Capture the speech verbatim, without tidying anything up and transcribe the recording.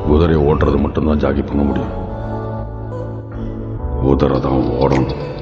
குதிரையை ஓட்டுறது மட்டும்தான் ஜாக்கி பண்ண முடியும். குதிரை தான் ஓடணும்.